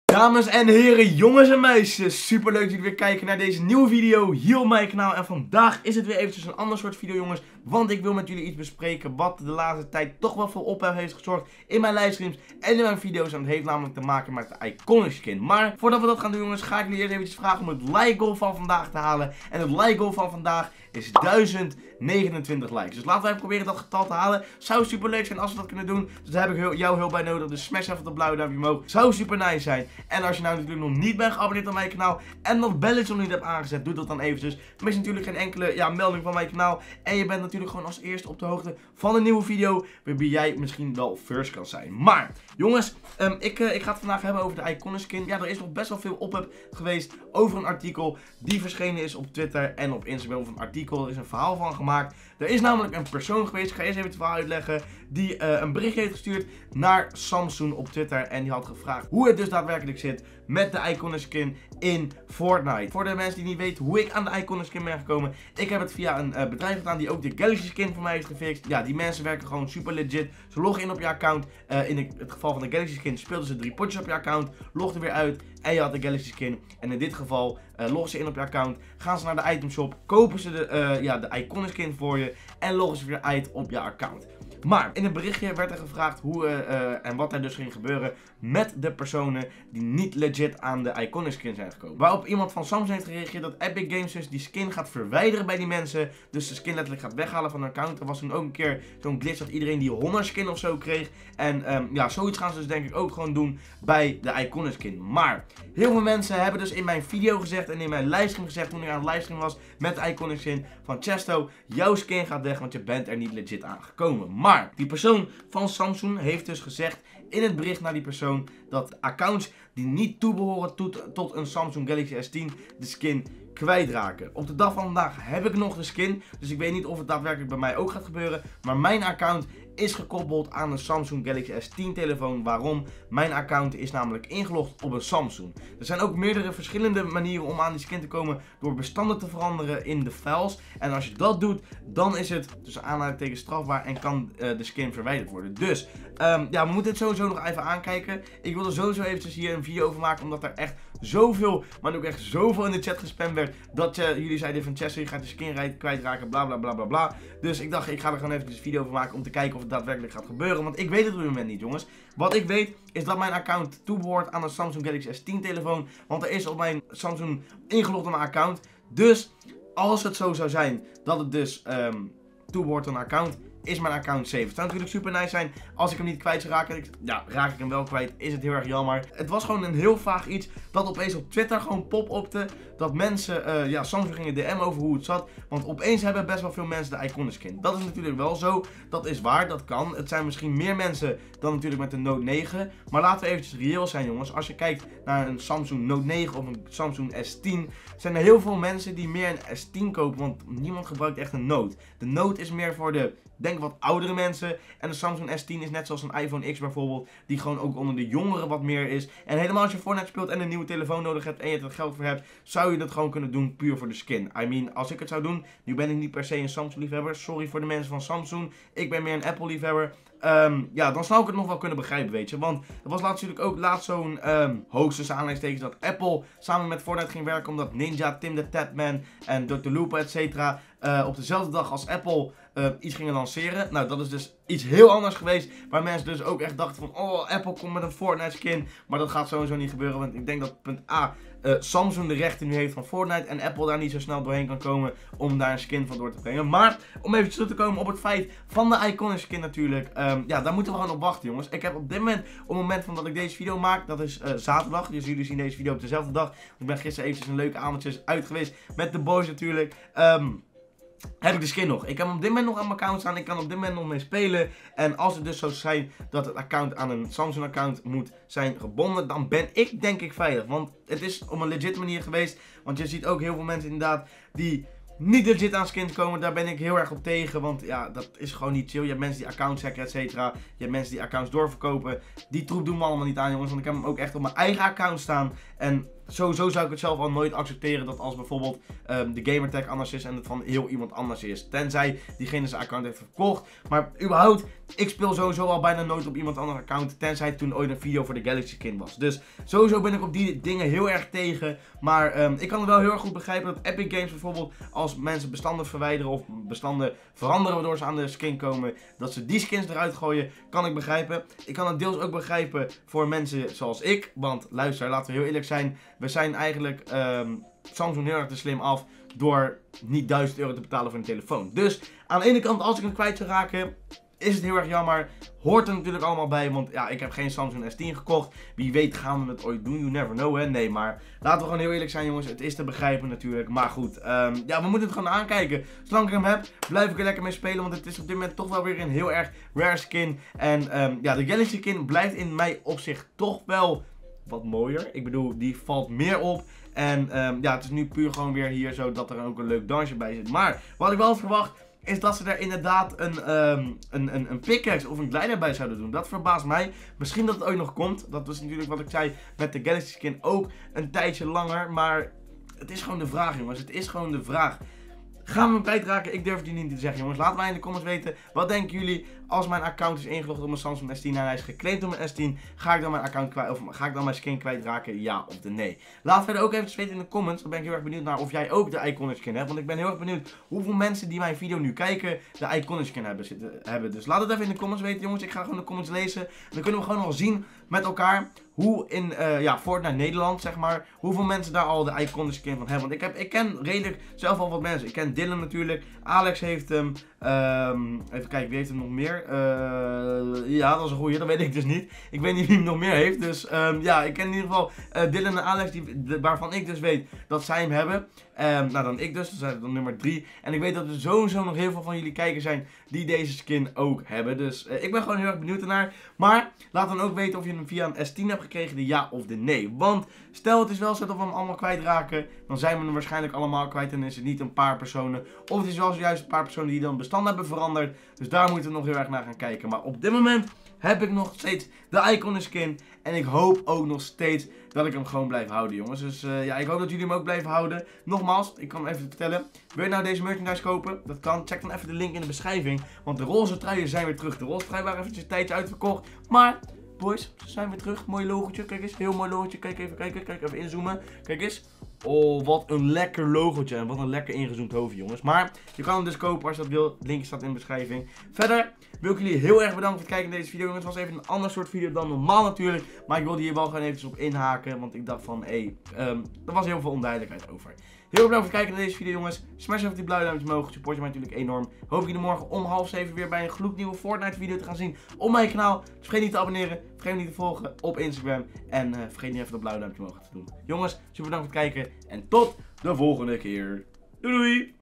Dames en heren, jongens en meisjes, super leuk dat jullie weer kijken naar deze nieuwe video hier op mijn kanaal. En vandaag is het weer eventjes een ander soort video, jongens, want ik wil met jullie iets bespreken wat de laatste tijd toch wel voor ophef heeft gezorgd in mijn livestreams en in mijn video's. En dat heeft namelijk te maken met de Iconic skin. Maar voordat we dat gaan doen, jongens, ga ik jullie eerst eventjes vragen om het like goal van vandaag te halen. En het like goal van vandaag is 1029 likes. Dus laten we even proberen dat getal te halen. Zou super leuk zijn als we dat kunnen doen. Dus daar heb ik jouw hulp bij nodig. Dus smash even op dat blauwe duimpje omhoog. Zou super nice zijn. En als je nou natuurlijk nog niet bent geabonneerd op mijn kanaal en dat belletje nog niet hebt aangezet, doe dat dan eventjes. Mis natuurlijk geen enkele melding van mijn kanaal. En je bent natuurlijk gewoon als eerste op de hoogte van een nieuwe video waarbij jij misschien wel first kan zijn. Maar jongens, ik ga het vandaag hebben over de Iconic skin. Ja, er is nog best wel veel ophef geweest over een artikel die verschenen is op Twitter en op Instagram. Of een artikel, er is een verhaal van gemaakt. Er is namelijk een persoon geweest, ik ga eerst even het verhaal uitleggen, die een bericht heeft gestuurd naar Samsung op Twitter. En die had gevraagd hoe het dus daadwerkelijk zit met de Iconic skin in Fortnite. Voor de mensen die niet weten hoe ik aan de Iconic skin ben gekomen, ik heb het via een bedrijf gedaan die ook de Galaxy skin voor mij heeft gefixt. Ja, die mensen werken gewoon super legit. Ze loggen in op je account. In het geval van de Galaxy skin speelden ze 3 potjes op je account, logden weer uit en je had de Galaxy skin. En in dit geval loggen ze in op je account, gaan ze naar de itemshop, kopen ze de Iconic skin voor je en loggen ze weer uit op je account. Maar in het berichtje werd er gevraagd hoe en wat er dus ging gebeuren met de personen die niet legit aan de Iconic skin zijn gekomen. Waarop iemand van Samsung heeft gereageerd dat Epic Games dus die skin gaat verwijderen bij die mensen. Dus de skin letterlijk gaat weghalen van hun account. Er was toen ook een keer zo'n glitch dat iedereen die Honor skin of zo kreeg. En ja, zoiets gaan ze dus denk ik ook gewoon doen bij de Iconic skin. Maar heel veel mensen hebben dus in mijn video gezegd en in mijn livestream gezegd toen ik aan het livestream was met de Iconic skin van Chesto, jouw skin gaat weg want je bent er niet legit aan gekomen. Maar die persoon van Samsung heeft dus gezegd in het bericht naar die persoon dat accounts die niet toebehoren tot een Samsung Galaxy S10 de skin kwijtraken. Op de dag van vandaag heb ik nog de skin, dus ik weet niet of het daadwerkelijk bij mij ook gaat gebeuren. Maar mijn account is gekoppeld aan een Samsung Galaxy S10 telefoon. Waarom? Mijn account is namelijk ingelogd op een Samsung. Er zijn ook meerdere verschillende manieren om aan die skin te komen door bestanden te veranderen in de files. En als je dat doet, dan is het tussen aanhalingstekens strafbaar en kan de skin verwijderd worden. Dus ja, we moeten het sowieso nog even aankijken. Ik wil er sowieso eventjes hier een video over maken, omdat er echt zoveel, maar ook echt zoveel in de chat gespamd werd dat jullie zeiden van Chester, je gaat de skin kwijtraken, bla bla bla bla bla. Dus ik dacht, ik ga er gewoon even een video over maken om te kijken of het daadwerkelijk gaat gebeuren. Want ik weet het op dit moment niet, jongens. Wat ik weet is dat mijn account toebehoort aan een Samsung Galaxy S10 telefoon. Want er is op mijn Samsung ingelogd op mijn account. Dus als het zo zou zijn dat het dus toebehoort aan een account, is mijn account safe. Het zou natuurlijk super nice zijn als ik hem niet kwijt zou raken. Ja, raak ik hem wel kwijt, is het heel erg jammer. Het was gewoon een heel vaag iets dat opeens op Twitter gewoon pop-opte. Dat mensen, ja, Samsung gingen DM over hoe het zat. Want opeens hebben best wel veel mensen de Iconic skin. Dat is natuurlijk wel zo. Dat is waar, dat kan. Het zijn misschien meer mensen dan natuurlijk met de Note 9. Maar laten we eventjes reëel zijn, jongens. Als je kijkt naar een Samsung Note 9 of een Samsung S10, zijn er heel veel mensen die meer een S10 kopen. Want niemand gebruikt echt een Note. De Note is meer voor de, denk wat oudere mensen. En de Samsung S10 is net zoals een iPhone X bijvoorbeeld, die gewoon ook onder de jongeren wat meer is. En helemaal als je Fortnite speelt en een nieuwe telefoon nodig hebt en je er geld voor hebt, zou je dat gewoon kunnen doen puur voor de skin. I mean, als ik het zou doen, nu ben ik niet per se een Samsung liefhebber. Sorry voor de mensen van Samsung. Ik ben meer een Apple liefhebber. Ja, dan zou ik het nog wel kunnen begrijpen, weet je. Want er was natuurlijk ook laatst zo'n hoogste aanleidingstekens dat Apple samen met Fortnite ging werken, omdat Ninja, Tim the Tatman en Dr. Lupo, etc. Op dezelfde dag als Apple iets gingen lanceren. Nou, dat is dus iets heel anders geweest, waar mensen dus ook echt dachten van, oh, Apple komt met een Fortnite skin. Maar dat gaat sowieso niet gebeuren, want ik denk dat punt A, Samsung de rechten nu heeft van Fortnite en Apple daar niet zo snel doorheen kan komen om daar een skin van door te brengen. Maar om even terug te komen op het feit van de Iconic skin natuurlijk, ja, daar moeten we gewoon op wachten, jongens. Ik heb op dit moment, op het moment van dat ik deze video maak, dat is zaterdag, dus jullie zien deze video op dezelfde dag. Ik ben gisteren eventjes een leuke avondjes uit geweest met de boys natuurlijk. Heb ik de skin nog. Ik heb hem op dit moment nog aan mijn account staan. Ik kan op dit moment nog mee spelen. En als het dus zo zijn dat het account aan een Samsung account moet zijn gebonden, dan ben ik denk ik veilig. Want het is op een legit manier geweest. Want je ziet ook heel veel mensen inderdaad die niet legit aan skins komen. Daar ben ik heel erg op tegen. Want ja, dat is gewoon niet chill. Je hebt mensen die accounts hacken, et cetera. Je hebt mensen die accounts doorverkopen. Die troep doen we allemaal niet aan, jongens. Want ik heb hem ook echt op mijn eigen account staan. En sowieso zou ik het zelf al nooit accepteren dat als bijvoorbeeld de gamertag anders is en het van heel iemand anders is. Tenzij diegene zijn account heeft verkocht. Maar überhaupt, ik speel sowieso al bijna nooit op iemand anders account, tenzij het toen ooit een video voor de Galaxy Skin was. Dus sowieso ben ik op die dingen heel erg tegen. Maar ik kan het wel heel erg goed begrijpen dat Epic Games bijvoorbeeld, als mensen bestanden verwijderen of bestanden veranderen waardoor ze aan de skin komen, dat ze die skins eruit gooien, kan ik begrijpen. Ik kan het deels ook begrijpen voor mensen zoals ik, want luister, laten we heel eerlijk zijn, we zijn eigenlijk Samsung heel erg te slim af door niet 1000 euro te betalen voor een telefoon. Dus aan de ene kant, als ik hem kwijt zou raken, is het heel erg jammer. Hoort er natuurlijk allemaal bij, want ja, ik heb geen Samsung S10 gekocht. Wie weet gaan we het ooit doen, you never know, hè. Nee, maar laten we gewoon heel eerlijk zijn, jongens. Het is te begrijpen natuurlijk, maar goed. Ja, we moeten het gewoon aankijken. Zolang ik hem heb, blijf ik er lekker mee spelen, want het is op dit moment toch wel weer een heel erg rare skin. En ja, de Galaxy Skin blijft in mijn opzicht toch wel wat mooier. Ik bedoel, die valt meer op. En ja, het is nu puur gewoon weer hier zo dat er ook een leuk dansje bij zit. Maar wat ik wel had verwacht, is dat ze er inderdaad een pickaxe of een glider bij zouden doen. Dat verbaast mij. Misschien dat het ooit nog komt. Dat was natuurlijk wat ik zei met de Galaxy Skin ook een tijdje langer. Maar het is gewoon de vraag, jongens. Het is gewoon de vraag. Gaan we hem kwijtraken? Ik durf het niet te zeggen, jongens. Laat mij in de comments weten. Wat denken jullie als mijn account is ingelogd op mijn Samsung S10 en hij is geclaimd op mijn S10? Ga ik dan mijn account kwijt, of ga ik dan mijn skin kwijtraken? Ja of de nee? Laat verder ook even weten in de comments. Dan ben ik heel erg benieuwd naar of jij ook de Iconic Skin hebt. Want ik ben heel erg benieuwd hoeveel mensen die mijn video nu kijken de Iconic Skin hebben. Dus laat het even in de comments weten, jongens. Ik ga gewoon de comments lezen. En dan kunnen we gewoon al zien met elkaar hoe in ja, Fortnite Nederland, zeg maar, hoeveel mensen daar al de Iconic Skin van hebben. Want ik ken redelijk zelf al wat mensen. Ik ken Dylan natuurlijk. Alex heeft hem. Even kijken, wie heeft hem nog meer? Ja, dat is een goeie. Dat weet ik dus niet. Ik weet niet wie hem nog meer heeft. Dus ja, ik ken in ieder geval Dylan en Alex, waarvan ik dus weet dat zij hem hebben. Nou, dan ik dus. Dat zijn dan nummer 3. En ik weet dat er sowieso nog heel veel van jullie kijkers zijn die deze skin ook hebben. Dus ik ben gewoon heel erg benieuwd ernaar. Maar laat dan ook weten of je hem via een S10 hebt gekregen, de ja of de nee. Want stel het is wel zo dat we hem allemaal kwijtraken, dan zijn we hem waarschijnlijk allemaal kwijt en is het niet een paar personen. Of het is wel zojuist een paar personen die dan bestand hebben veranderd. Dus daar moeten we nog heel erg naar gaan kijken. Maar op dit moment heb ik nog steeds de Iconic Skin. En ik hoop ook nog steeds dat ik hem gewoon blijf houden, jongens. Dus ja, ik hoop dat jullie hem ook blijven houden. Nogmaals, ik kan hem even vertellen. Wil je nou deze merchandise kopen? Dat kan. Check dan even de link in de beschrijving. Want de roze truien zijn weer terug. De roze truien waren eventjes een tijdje uitverkocht. Maar boys, ze zijn weer terug. Mooi logotje. Kijk eens. Heel mooi logotje. Kijk even, kijk even inzoomen. Kijk eens. Oh, wat een lekker logotje. En wat een lekker ingezoomd hoofdje, jongens. Maar je kan hem dus kopen als je dat wil. Link staat in de beschrijving. Verder wil ik jullie heel erg bedanken voor het kijken naar deze video, jongens. Het was even een ander soort video dan normaal natuurlijk. Maar ik wilde hier wel gewoon eventjes op inhaken. Want ik dacht van, er was heel veel onduidelijkheid over. Heel erg bedankt voor het kijken naar deze video, jongens. Smash even die blauwe duimpje omhoog. Support je mij natuurlijk enorm. Hoop ik jullie morgen om 6:30 weer bij een gloednieuwe Fortnite video te gaan zien op mijn kanaal. Dus vergeet niet te abonneren. Vergeet niet te volgen op Instagram. En vergeet niet even dat blauwe duimpje omhoog te doen. Jongens, super bedankt voor het kijken. En tot de volgende keer. Doei doei!